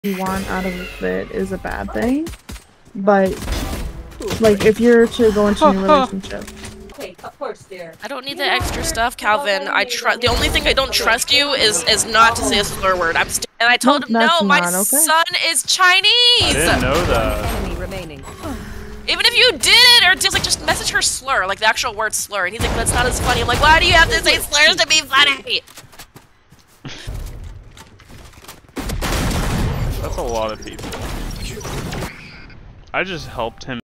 you want out of it is a bad thing, but like if you're to go into a new relationship. Okay, of course, dear. I don't need the extra stuff, Calvin. The only thing I don't trust you is not to say a slur word. And I told him no, my son is Chinese. I didn't know that. Enemy remaining. Even if you did it, or just message her slur, like the actual word slur. And he's like, that's not as funny. I'm like, why do you have to say slurs to be funny? That's a lot of people. I just helped him.